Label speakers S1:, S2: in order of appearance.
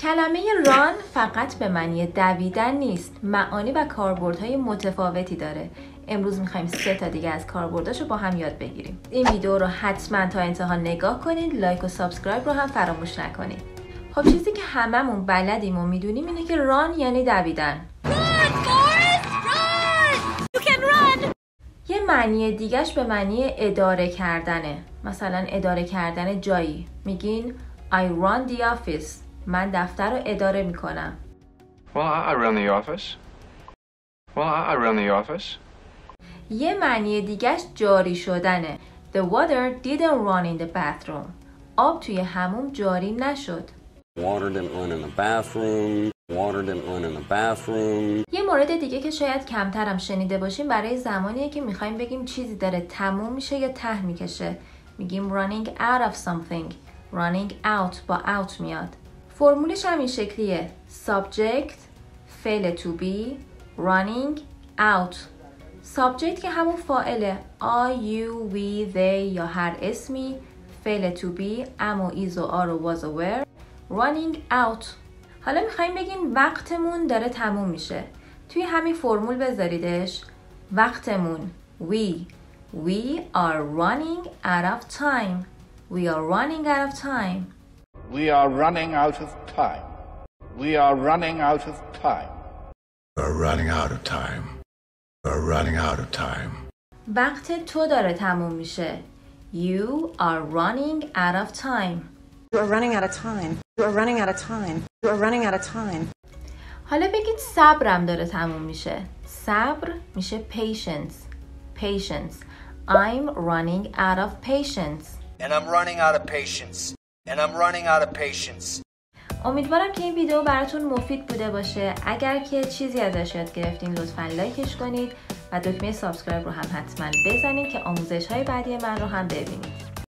S1: کلمه ران فقط به معنی دویدن نیست، معانی و کاربردهای متفاوتی داره. امروز میخوایم 3 تا دیگه از کاربرداشو با هم یاد بگیریم. این ویدیو رو حتما تا انتها نگاه کنید، لایک و سابسکرایب رو هم فراموش نکنید. خب چیزی که هممون بلدیم و میدونیم اینه که ران یعنی دویدن. یه معنی دیگهش به معنی اداره کردنه. مثلا اداره کردن جایی. میگین I run the office. من دفتر رو اداره میکنم.
S2: Well, I run the office. I run the office.
S1: یه معنی دیگهش جاری شدنه. The water didn't run in the bathroom. آب توی حموم جاری نشد.
S3: Water didn't run in the bathroom. Water didn't run in the bathroom.
S1: یه مورد دیگه که شاید کمترم شنیده باشیم برای زمانیه که میخوایم بگیم چیزی داره تموم میشه یا ته میکشه. میگیم running out of something. running out با out میاد. فرمولش هم این شکلیه. subject فعل to be running out. subject که همون فاعله I, you, we, they یا هر اسمی. فعل to be am و is و are و was و were. running out. حالا میخوایم بگیم وقتمون داره تموم میشه. توی همین فرمول بذاریدش. وقتمون We are running out of time. We are running out of time.
S4: We are running out of time. We are running out of time.
S5: We are running out of time. We are running out of time.
S1: وقت تو داره تموم میشه. You are running out of time.
S6: You are running out of time. You are running out of time. You are running out of time.
S1: حالا بگید صبرم داره تموم میشه. صبر میشه patience. Patience. I'm running out of patience.
S7: And I'm running out of patience. And I'm running out of patience.
S1: امیدوارم که این ویدیو براتون مفید بوده باشه. اگر که چیزی ازش یاد گرفتین لطفاً لایکش کنید و دکمه سابسکرایب رو هم حتما بزنید که آموزش های بعدی من رو هم ببینید.